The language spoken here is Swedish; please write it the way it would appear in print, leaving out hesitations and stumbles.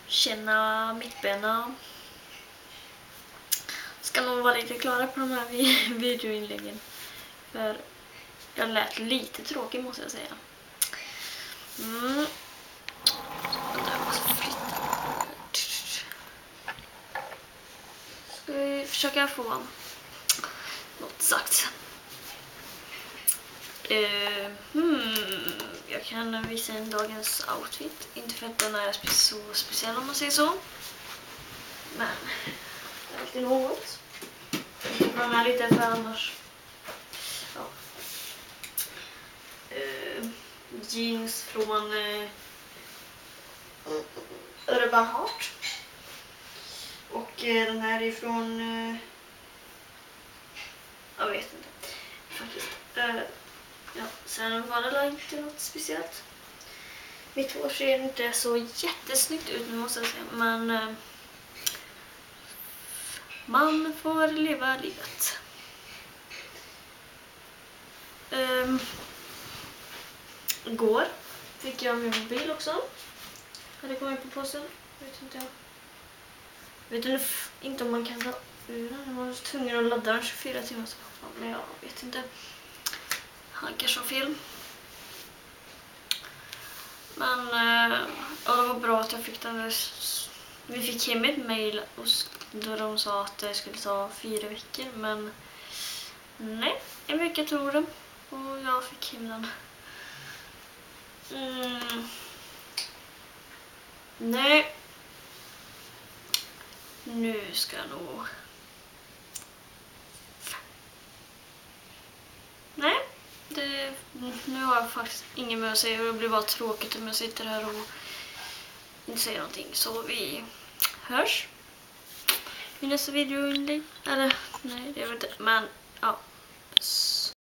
känna mittbena. Ska nog vara lite klara på de här videoinläggen. För jag lät lite tråkig måste jag säga. Jag måste flytta. Ska vi försöka få något sagt. Jag kan visa en dagens outfit. Inte för att den är så speciell om man säger så. Men det är alltid något. Man är lite för annars. Ja. Jeans från Urban Heart. Och den här är från jag vet inte faktiskt. Ja, sen var det inte något speciellt. Mitt hår ser inte så jättesnyggt ut nu måste jag säga. Men man får leva livet. Igår fick jag min mobil också. Hade kommit på posten. Vet inte jag. Vet inte om man kan ta ur den. Jag var tvungen att ladda den 24 timmar. Men jag vet inte. Han kanske har fel. Men ja, det var bra att jag fick den. Vi fick hem ett mejl då de sa att det skulle ta 4 veckor. Men nej, en vecka tror de. Och jag fick hem den. Nej. Nu ska jag nog... Nej. Nu har jag faktiskt ingen mer att säga. Det blir bara tråkigt om jag sitter här och inte säger någonting. Så vi hörs i nästa videoinlägg. Eller nej, det är väl inte. Men